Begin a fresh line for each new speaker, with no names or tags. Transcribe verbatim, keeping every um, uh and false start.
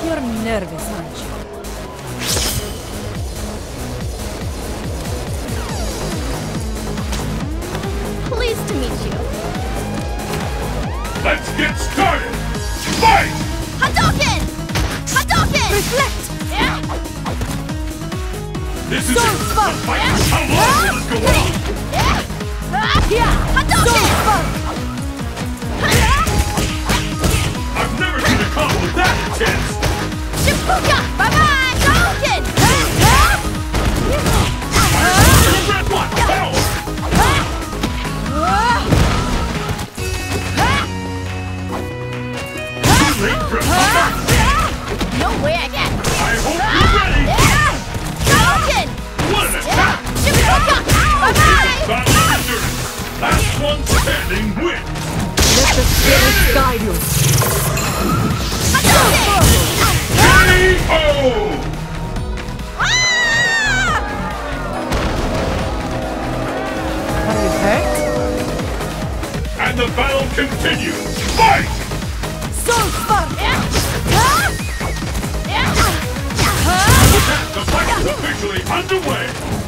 You're nervous, aren't you?
Pleased to meet you.
Let's get started! Fight!
Hadouken! Hadouken!
Reflect!
Yeah.
This is
Sword
it!
spark!
The fight! How long will it go on?
Yeah.
Yeah!
Hadouken!
Spark!
I've never seen a combo that intense!
Shibuka! Bye-bye! Hadouken!
Red one! Power! Too late for a comeback!
No way again!
I hope you're ready!
Hadouken!
What an attack!
Shibuka! Bye-bye!
Battle of endurance! Last one standing wins!
Let the spirits guide you!
Hadouken!
K O!
Ah!
Are you hurt?
And the battle continues! Fight!
Soul Spark!
The fight is officially underway!